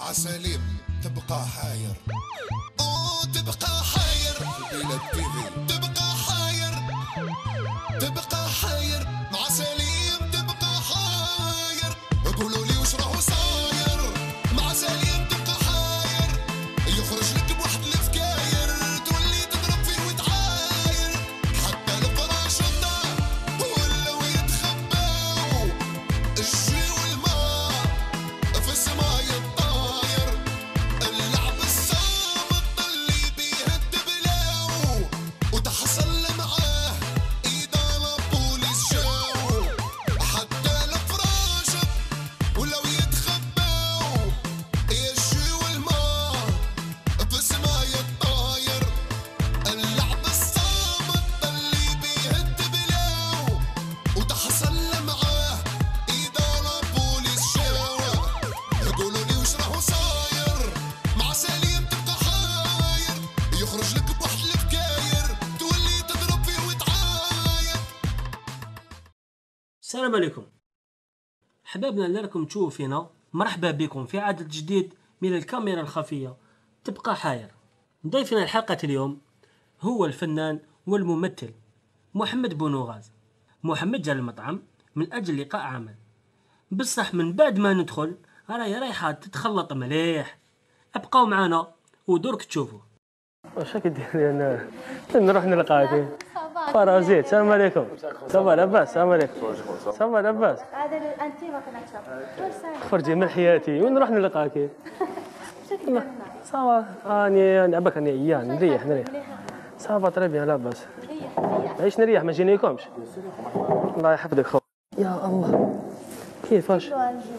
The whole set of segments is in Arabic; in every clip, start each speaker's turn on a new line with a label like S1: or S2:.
S1: مع سليم تبقى حاير، تبقى حاير في بلاد تيفي، تبقى حاير، تبقى حاير مع سليم تبقى حاير. قولوا لي وش راهو صاير مع سليم تبقى حاير، يخرج لك بواحد الفكاير تولي تضرب فيه وتعاير، حتى الفراش الدار ولاو يتخباو، الجي والماء في السما يطاير، اللعب الصامت اللي بيه الدبلاو، وتحصل معاه إذا البوليس جاو، حتى الفراش ولاو يتخباو، الجي والماء في السما يطاير، اللعب الصامت اللي بيه الدبلاو، وتحصل معاه إذا البوليس جاو. يقولوا لي وش راهو صاير مع سليم تبقى حاير، يخرج لك بواحد الفكاير تولي تضرب فيه وتعاير.
S2: السلام عليكم حبابنا اللي راكم تشوفوا فينا، مرحبا بكم في عدد جديد من الكاميرا الخفية تبقى حاير. ضيفنا الحلقة اليوم هو الفنان والممثل محمد بونوغاز. محمد جا المطعم من أجل لقاء عمل، بصح من بعد ما ندخل راهي رايحة تتخلط مليح. ابقاو معنا ودورك تشوفوا. واش راك دير انا نروح نلقاك فرازيت. السلام عليكم. صافا لاباس؟ السلام عليكم. صافا لاباس؟
S3: هذا انت ما كنعرفش
S2: خرجي من حياتي وين نروح نلقاك؟ صافا راني عباك راني عيان نريح. صافا طري بيان لاباس. عيش نريح ما جينيكمش. الله يحفظك خو. يا الله كيفاش؟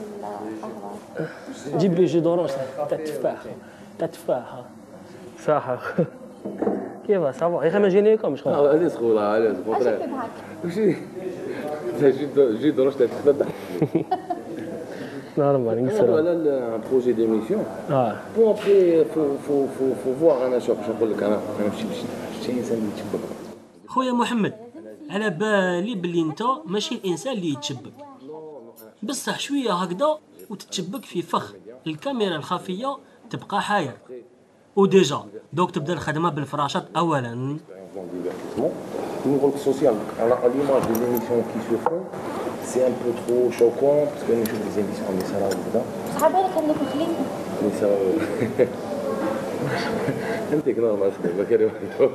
S2: جيب لي جي دورونج تاع التفاح صح. كيفاش صافا غير ما جينيكمش خو.
S4: علاش خويا علاش خويا وشي جي دروش تاع التفاح
S2: نورمال نقصر
S4: على البروجي ديميسيون بون ابري فو فوار. انا شوف نقول لك انا ماشي شي انسان اللي يتشبك.
S2: خويا محمد على بالي بلي انت ماشي الانسان اللي يتشبك، بصح شويه هكذا وتتشبك في فخ الكاميرا الخفيه تبقى حاير. وديجا دوك تبدا الخدمه بالفراشات اولا.
S4: نقول سوسيال على ليماج دي ليميسيون كي سو فون سي ان بو ترو شوكون باسكو نشوف لي زيميسيون اللي صراو هكذا
S3: صحاب بالك انك مخليني
S4: اللي صراو انت نورمال ما كريم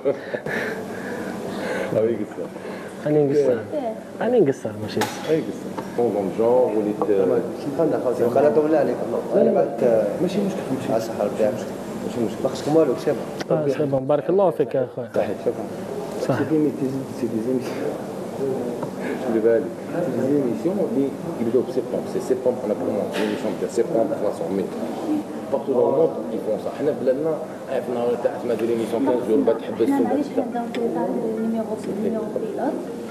S2: خليني نقصر ماشي
S4: اي قصه طون جون وليت
S5: خلنا خلاص خلنا بالله عليك.
S4: لا ماشي مشكل ماشي
S5: الصحة ربي ماشي مشكل ما خصكم والو سي
S2: سي بون. بارك الله فيك يا خويا.
S4: صح سي دي زيميسيون خلي بالك سي دي زيميسيون اللي يبداو بسبتمبر. سي سبتمبر انا كومون ليميسيون تاع سبتمبر خلاص مي بارتو دون الموند يفون صح. حنا بلادنا عرفنا تاع ما دير ليميسيون 15 جور بعد تحبس
S3: احنا معليش نبداو نتيطار النيميرو بيلوت.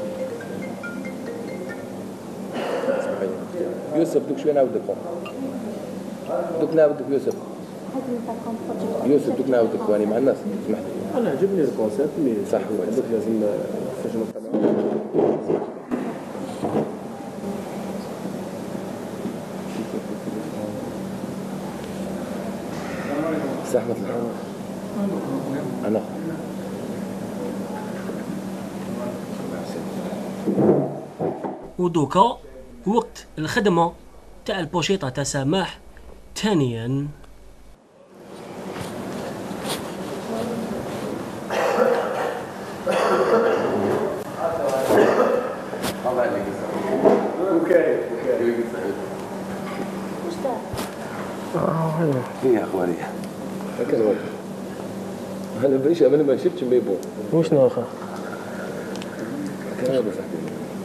S4: يوسف دوك شويه نعاودك دوك نعاودك يوسف دوك نعاودك راني مع الناس سمح لي.
S5: انا عجبني الكونسيبت مي
S4: صح
S5: دوك لازم فاش نطلع
S4: زحمة الحوار. انا
S2: ودوكا وقت الخدمه تاع البوشيطه تاع سماح ثانيا.
S4: يا اخواني هكذا انا بريش انا ما شفتش مي بون
S2: وشنو اخا
S4: كان هذا صاحبي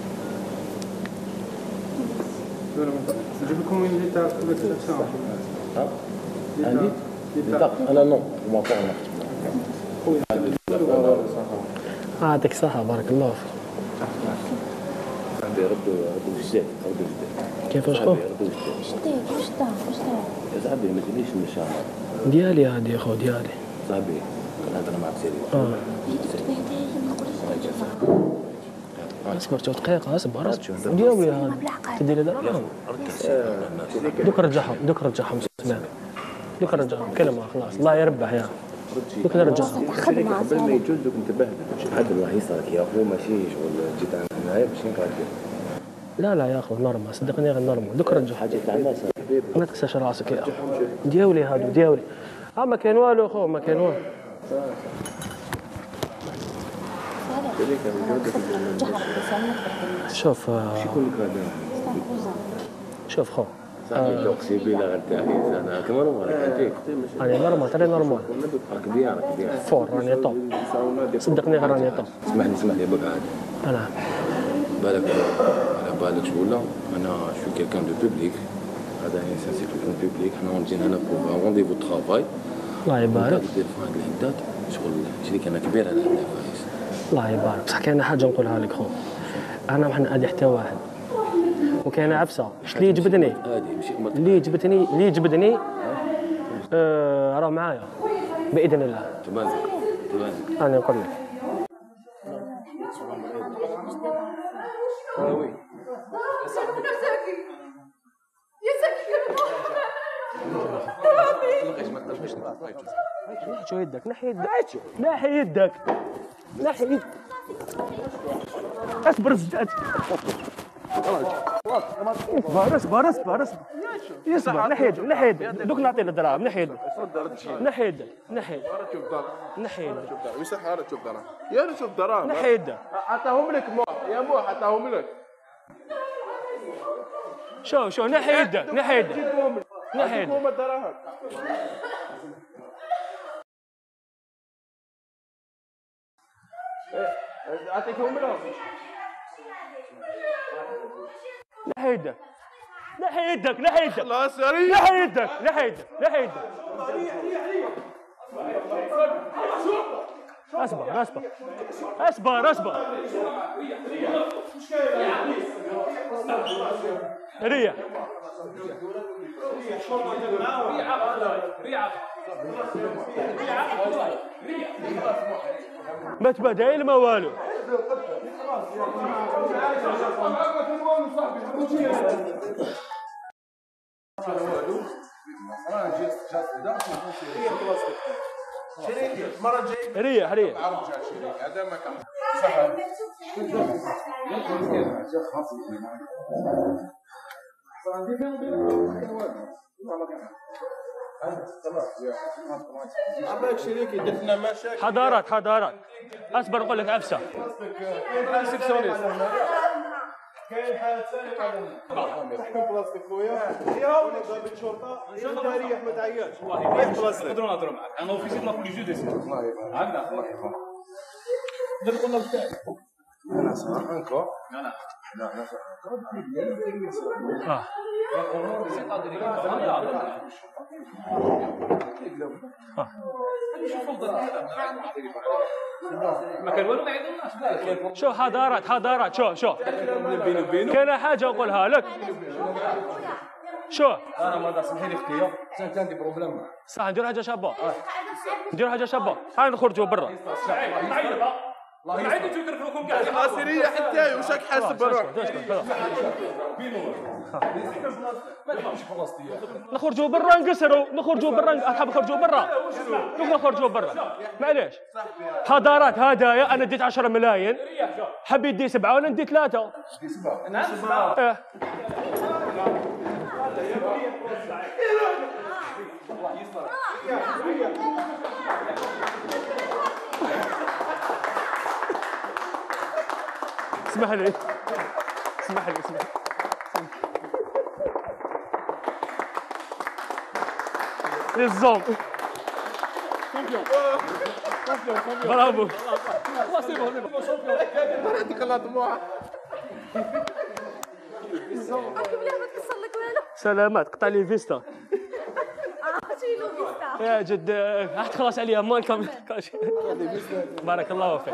S5: نجيب لكم وين تاع
S4: عندي انا نو ما كان
S2: يعطيك الصحه بارك الله فيك.
S4: عندي ردوا الجداد
S2: كيفاش خو
S3: واش طاح
S4: يا صاحبي ما تجينيش من الشهر
S2: ديالي هادي خو ديالي
S4: صاحبي كنهضر معك سيريو.
S2: اصبر تو دقيقه اصبر ديالي هذا تدير هذا دوك رجعهم سمعنا دوك نرجع كلمة خلاص الله يربح يا دوك نرجع.
S4: قبل ما يجوز دوك نتبهدل شي حد ما يصير يا اخو ماشي شغل جيت معايا باش نقعد.
S2: لا يا اخو نورمال صدقني غير نورمال دوك رجع.
S4: حاجه تاع الناس
S2: ما تكسرش راسك يا اخو دياولي هادو دياولي. ما كاين والو خو ما كاين والو. شوف شوف خو
S4: صاحبي توكسي بلا غنتاعي انا كمان انت
S2: راني نورمال ترى نورمال
S4: راك بيان
S2: فور راني طوب صدقني غير راني طوب.
S4: اسمح لي بك عاد
S2: انا
S4: بالك على بالك شغله انا شو كيلكان دو بوبليك هذا انسان سي كيلكان بوبليك حنا جينا هنا بوغ رونديفو دو ترافاي
S2: الله يبارك
S4: دير فهاد العداد شغل شريك انا كبير على هذا فايز
S2: الله يبارك. بصح كاينه حاجه نقولها لك خو انا ما حنأذي حتى واحد وكاينه عفسه اللي يجبدني اللي يجبدني راه معايا باذن الله.
S4: تبان
S2: انا نقول لك
S4: وي
S2: شو يدك نحي يدك نحي يدك نحي يدك اصبر اصبر يصبر نحي يدك نحي يدك دوك نعطي له دراهم نحي يدك نحي يدك نحي يدك
S6: ويصح هذا شوف دراهم يا شوف دراهم
S2: نحي يدك
S6: عطاهم لك مو يا مو عطاهم لك
S2: شو نحي يدك نحي يدك نحي يدك
S6: الدراهم اعطيكم لهم
S2: نحي يدك نحي يدك نحي يدك
S6: خلاص سريع
S2: نحي يدك نحي يدك نحي يدك اصبر ريح ما تبدأ ما والو
S6: المره الجايه
S2: ريح
S6: عرض جا شريك هذا ما كان عمرك شريك يدير لنا مشاكل
S2: حضارات اصبر نقول لك عفسه
S6: كاين حالة ثانية تحكم بلاصتك خويا يا ولد ضابط شرطة انت ريح ما تعياش ريح بلاصتك
S7: نقدروا نهضروا معاك انا اوفيسير لا بوليس دو سي
S6: الله يبارك
S7: عندنا الله يبارك دابا قلنا بتاعي
S6: انا صراحة انكو
S7: ما كان والو ما يعيطولناش
S2: شو حضارات شو كاين حاجه نقولها لك شو
S7: انا ما سمحي لي اختي كانت عندي بروبليم
S2: صح ندير حاجه شابه هاي نخرجوا برا
S7: الله يعيد تدرك لكم كاع
S6: سيرية حتى وشك حاسب روحك
S2: نخرجوا برا نخرجوا برا احب نخرجوا برا معليش حضارات هدايا انا اديت 10 ملايين حب يدي 7 وانا ندي 3 ايه اسمح لي الزوم برافو
S6: عندك الله دموع
S2: سلامات قطع لي فيستا
S3: شيلو فيستا
S2: يا جد راح تخلص عليها مالكم بارك الله فيك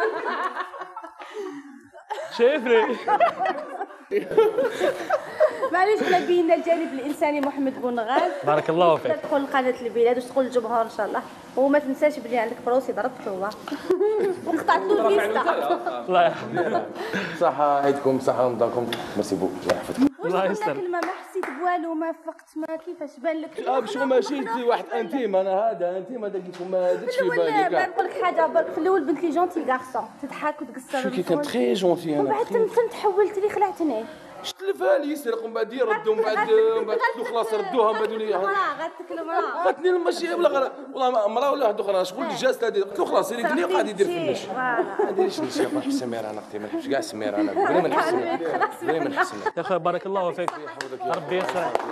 S2: شايفني
S3: معليش حنا بينا الجانب الانساني محمد بونغاز.
S2: بارك الله فيك.
S3: تدخل قناه البلاد واش تقول للجمهور ان شاء الله، وما تنساش بلي عندك بروسي ضربت هو وقطعت له الفيستا.
S2: الله يحفظك.
S4: صحة عيدكم، صحة رمضانكم، ميرسي بوك، الله يحفظك.
S2: الله
S3: واش
S2: يستر.
S3: كلمه ما حسيت بوالو، ما فقت، ما كيفاش بان لك؟
S4: باش ماشي في واحد انتيم، انا هذا انتيم هذا كيكون ما درتش
S3: في
S4: في
S3: الاول
S4: بالي كاع.
S3: نقول لك حاجه برك، في الاول بنت لي جونتي كارسون، تضحك وتقصر.
S4: شو كي كان تري جونتي
S3: ومن
S4: انا.
S3: بعد تم تحولت لي خلعتني.
S4: شتلفها لي يسرق ومن بعد يردوا ومن بعد قلت خلاص ردوها من بعد لي
S3: غاتك المراه
S4: قالتني ماشي ولا والله مراه ولا واحد اخرى شغل الجاست هذه قلت له خلاص اللي قال قاعد يدير في النش ما نديرش في النش ما نحبش السمير انا اختي ما نحبش كاع السمير انا بلا ما نحبش بلا ما نحبش
S2: يا خويا بارك الله فيك. ربي يسرك.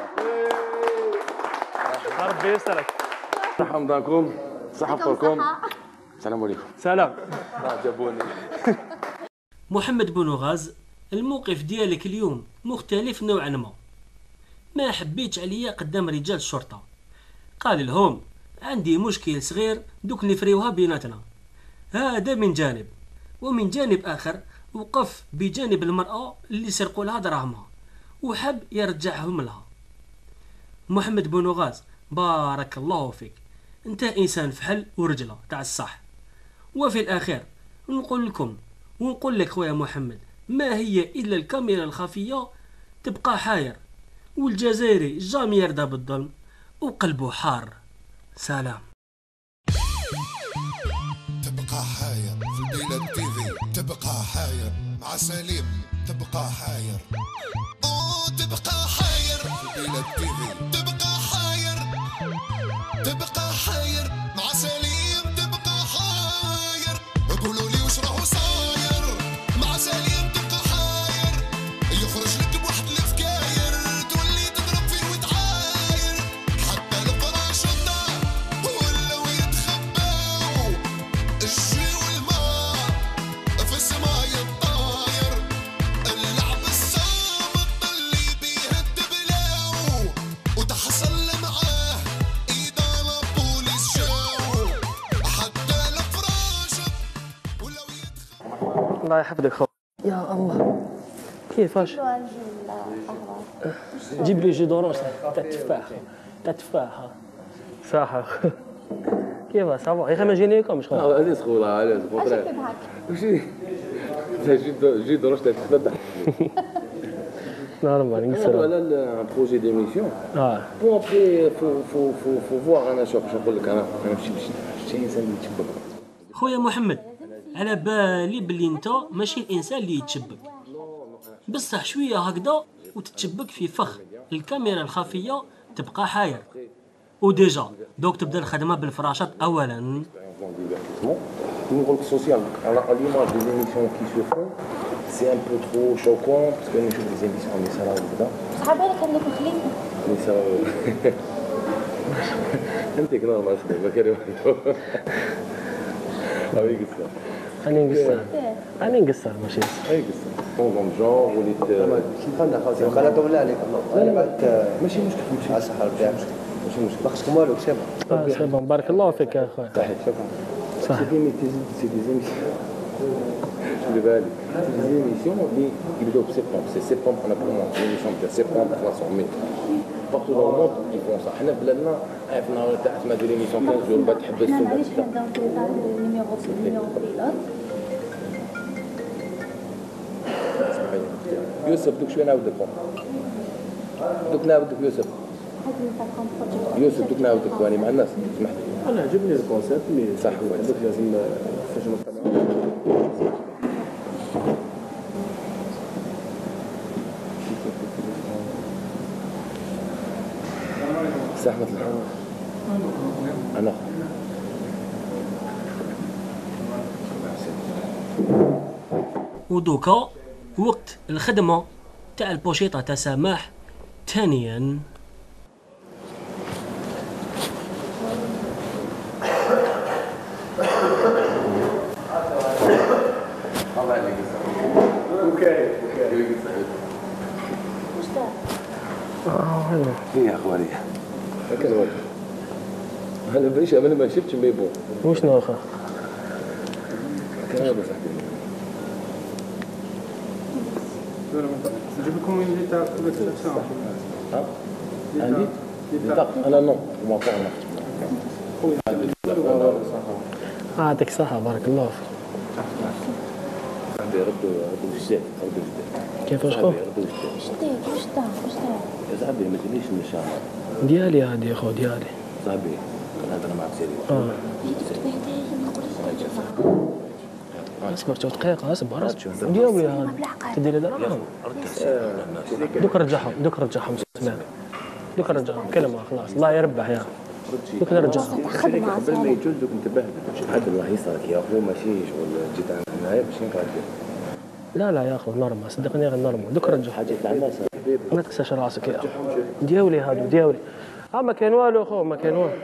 S2: ربي يسرك.
S4: صحة رمضانكم، صحة فطوركم، السلام عليكم.
S2: سلام.
S4: جابوني.
S2: محمد بونغاز، الموقف ديالك اليوم مختلف نوعا ما حبيتش عليا قدام رجال الشرطة. قال لهم عندي مشكل صغير دوك نفريوها بيناتنا. هذا من جانب، ومن جانب آخر وقف بجانب المرأة اللي سرقوا لها دراهمها وحب يرجعهم لها. محمد بونغاز بارك الله فيك، انت انسان فحل ورجله تاع الصح. وفي الاخير نقول لكم ونقول لك خويا محمد، ما هي الا الكاميرا الخفيه تبقى حاير، والجزائري جامي يرضى بالظلم وقلبه حار. سلام.
S1: تبقى حاير في البلاد تيفي، تبقى حاير مع سليم، تبقى حاير تبقى حاير في البلاد تيفي، تبقى حاير، تبقى حاير مع سليم، تبقى حاير. قولوا لي وش راهو صاير مع سليم، تبقى حاير. يخرج لك بواحد الفكاير تولي تضرب فيه وتعاير، حتى الفراشطة ولاو يتخباو، الجي والماء في السما يطاير، اللعب الصامت اللي بيه الدبلاو، وتحصل معاه إذا البوليس جاو، حتى الفراشط ولاو يتخباو.
S2: الله يحفظك خو. يا الله كيفاش جيب لي جي دورانج تاع التفاح، تاع التفاحه صح. كيفاش صافا غير ما جينيكمش خويا.
S4: علاش خويا علاش خويا وشي جي دروش تاع التفاح.
S2: نورمال نقصر
S4: على البروجي ديميسيون بون ابري فو فوار. انا شوف نقول لك انا شي انسان اللي يتشبك.
S2: خويا محمد، على بالي بلي انت ماشي الانسان اللي يتشبك، بصح شويه هكذا وتتشبك في فخ الكاميرا الخفيه تبقى حاير. وديجا دوك تبدا الخدمه بالفراشات اولا.
S4: نقول لك سوسيال على ليماج دي زيميسيون كي سو فون سي ان بو ترو شوكون باسكو نشوف دي زيميسيون اللي صراو هكذا
S3: صحابي راه كان لك مخليك
S4: اللي صراو انت كنا ما اسمع ما كان هاوي قصه
S2: خليني نقصر خليني نقصر ماشي
S4: هاي قصه كون جون وليت
S5: كيف عندنا خوتي وقال طول عليك انا بعد
S4: ماشي مشكل
S5: على الصحه ربي يعافيك ماشي مشكل ما خصكم والو كتاب
S2: سي بون بارك الله فيك يا خويا.
S4: صحيح شكرا
S2: صح.
S4: سي دي زيميسيون شو بالك سي دي زيميسيون اللي يبداو بسبتمبر سي سبتمبر انا بور مون ليميسيون تاع سبتمبر خلاص عمي بارتو دون الموند يفون صح. حنا في بلادنا عرفنا تاع تسمى دي ليميسيون 15 جور بعد تحبس
S3: احنا معليش كنبداو نتيزاري النيميرو بيلوت.
S4: يوسف دوك شويه نعاود لكم دوك نعاود لك يوسف يوسف دوك نعاود لك واني مع الناس سمح لي.
S5: انا عجبني الكونسيبت مي
S4: صح
S5: دوك لازم فاش نطلعوا
S4: زحمة الحوار أنا
S2: ودوكا وقت الخدمه تاع البوشيطه تاع سماح ثانيا.
S4: يا اخواني هكا الوجه انا باش انا ما شفتش مي بون
S2: وشنو اخا
S4: كان هذا صاحبي
S6: نجيب لكم اللي تاع
S4: عندي انا نو ما فهمت.
S2: يعطيك الصحة بارك الله فيك.
S4: صاحبي ردوا الجداد ردوا الجداد.
S2: كيفاش خو؟
S4: ردوا الجداد.
S3: شتي واش دار
S4: يا صاحبي ما تجينيش من الشارع.
S2: ديالي هادي خو ديالي.
S4: صاحبي كنهضر معك سيريو.
S2: اصبر تو دقيقة اصبر ديالي هادي. تديري دراهم. دوك رجعهم اسمعني. دوك رجعهم كلمة خلاص الله يربح يا دوك نرجعهم.
S4: قبل ما يجوز دوك نتبهدل. حد الله يسرك يا اخو ماشي شغل جيت هنايا باش نقعد.
S2: لا يا اخو نورمال صدقني غير نورمال دوك رجع
S4: حاجه تاع الناس
S2: ما تكساش راسك يا اخو دياولي هادو دياولي ما كاين والو خو ما كاين والو.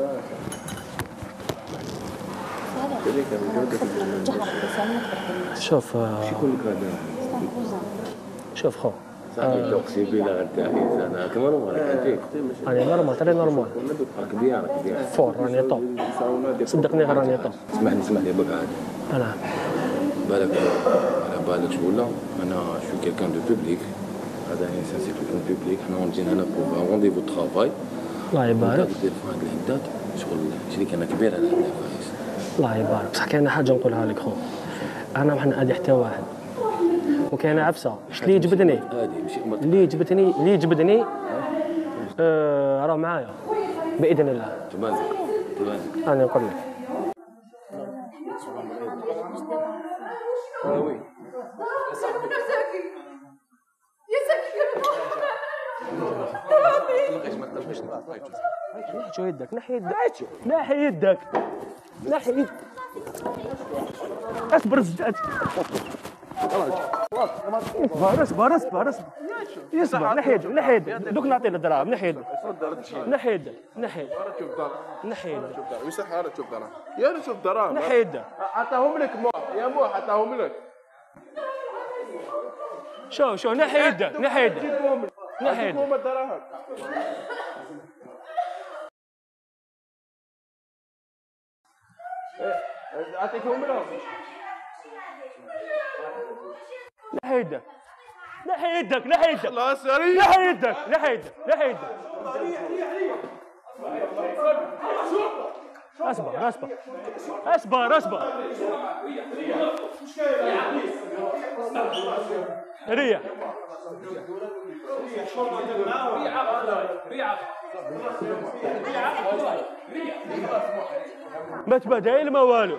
S2: شوف شوف خو
S4: صاحبي توقسي بلا نتاعي انا كمان وراك انت
S2: راني نورمال ترى نورمال
S4: راك بيان
S2: فور راني طوب صدقني غير راني طوب.
S4: اسمح لي بقى عادي
S2: انا
S4: بالك على بالك شغل انا شو كيلكان دو بوبليك هذا انسان سي كيلكان بوبليك حنا جينا هنا بور رونديفو ترافاي
S2: الله يبارك
S4: التليفون هاد الهدات شغل شريك انا كبير على هذا
S2: الله يبارك بصح كاينه حاجه نقولها لك خو انا وحنا ادي حتى واحد وكاينه عفسه اللي يجبدني اللي يجبدني راه معايا باذن الله
S4: تبان
S2: انا نقول لك نحي يدك اصبر زدت اصبر نحي يدك دوك نعطي له دراهم نحي يدك
S6: ويصح هذا تشوف دراهم يا شوف دراهم
S2: نحي يدك
S6: عطاهم لك يا مو عطاهم لك
S2: شو نحي يدك
S6: هم الدراهم اعطيتهم لهم
S2: نحي يدك
S6: خلاص ريح
S2: نحي يدك اصبر ريح ما تبدأ ما والو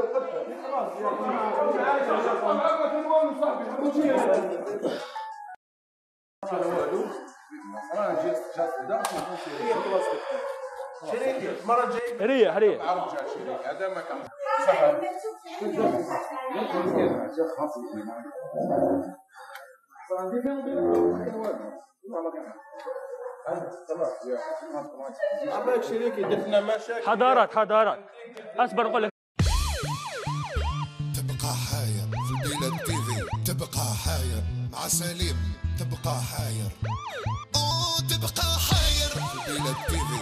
S6: المره الجايه
S2: ريح
S6: هذا ما كان عمرك شريكي درنا مشاكل
S2: حضارات اصبر نقول لك
S1: تبقى حاير في البلاد تيفي تبقى حاير مع سليم تبقى حاير تبقى حاير في البلاد تيفي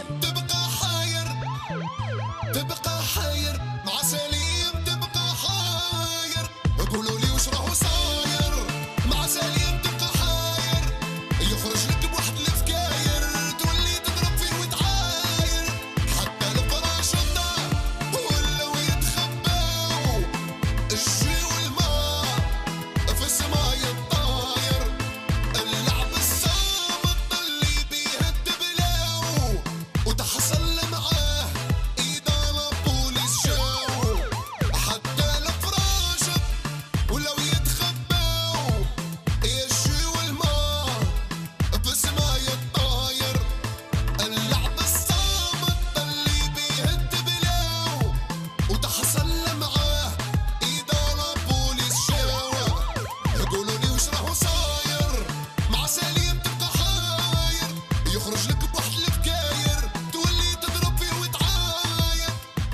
S1: تبقى حاير مع سليم تبقى حاير قولوا لي وش راهو صاير مع سليم تبقى حاير يخرج لك بواحد الفكاير تولي تضرب فيه وتعاير حتى البراشوطة ولاو يتخباو الجي والماء في السما يطاير اللعب الصامت اللي بيه الدبلاو وتحصل معاه إدارة بوليس جاو حتى الفراشة ولو يتخباو الجي والماء في السما يطاير اللعب الصامت اللي بيه الدبلاو وتحصل معاه إدارة بوليس جاو يقولوا لي وش راهو صاير مع سليم تبقى حاير يخرج لك بواحد الفكاير تولي تضرب فيه وتعاير.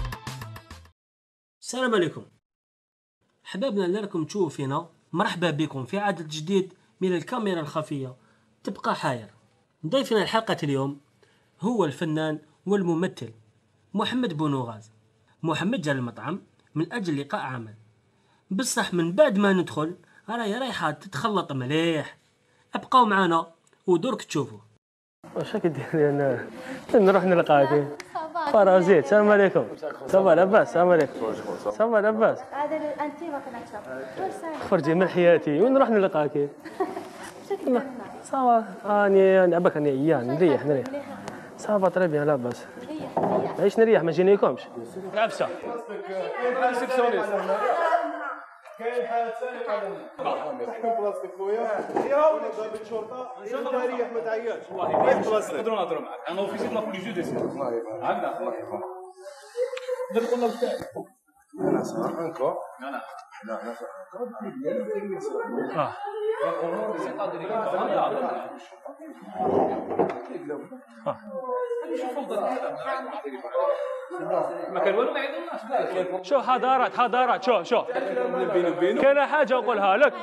S2: السلام عليكم حبابنا اللي راكم تشوفوا فينا مرحبا بكم في عدد جديد من الكاميرا الخفية تبقى حاير. ضيفنا الحلقة اليوم هو الفنان والممثل محمد بونوغاز. محمد جا المطعم من أجل لقاء عمل بصح من بعد ما ندخل راهي رايحه تتخلط مليح. ابقاو معنا ودرك تشوفوا.
S8: واش راك دير انا نروح نلقاك فرازيت. السلام عليكم. صافا لاباس؟ السلام عليكم. صافا لاباس؟
S3: هذا انت ما كنعرفش
S8: خرجي من حياتي وين نروح نلقاك؟ صافا راني عباك راني عيان نريح. صافا طري بيان لاباس. علاش نريح ما جينيكمش؟ عفسه
S6: كاين حالة ثانية تحكم بلاصتك خويا. يا ولد ضابط شرطة انت ريح ما تعياش. ريح بلاصتك.
S7: نقدروا نهضروا معاك. انا اوفيسيت لا بوليس جو ديسي. هكذا. دابا قلنا بتاعي.
S4: انا صح انكو.
S7: انا.
S4: لا
S7: ما كان والو ما يعيطوناش.
S8: شوف حضارات شوف كاين حاجه نقولها لك.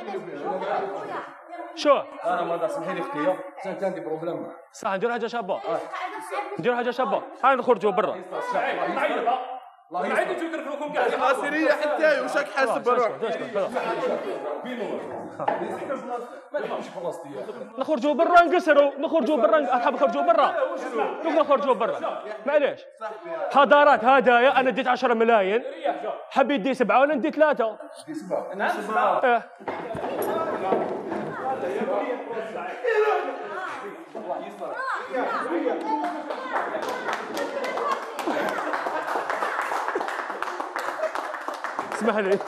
S8: شوف
S4: انا ما سمحي لي اختي كانت عندي بروبليم
S8: صح ندير حاجه شابه هاي نخرجوا برا.
S7: الله يعيد تكرفوكم كاع.
S6: سيرية حتى واش حاسب بروحك.
S8: نخرجوا برا نقصروا حاب نخرجوا برا معليش. حضارات هدايا انا ديت 10 ملايين حبيت دي 7 وانا ندي 3.
S7: نعم 7.
S8: اسمح لي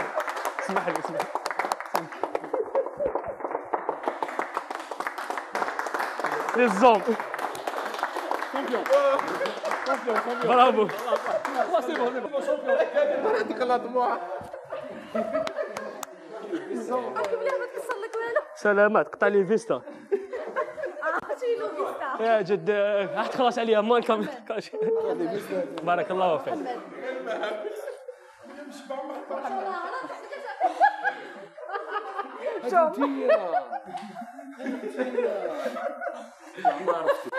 S8: للزوم. برافو. سلامات قطع لي فيستا. يا جد راح تخلص عليها ما نكمل. بارك الله فيك.
S4: ما عرفتك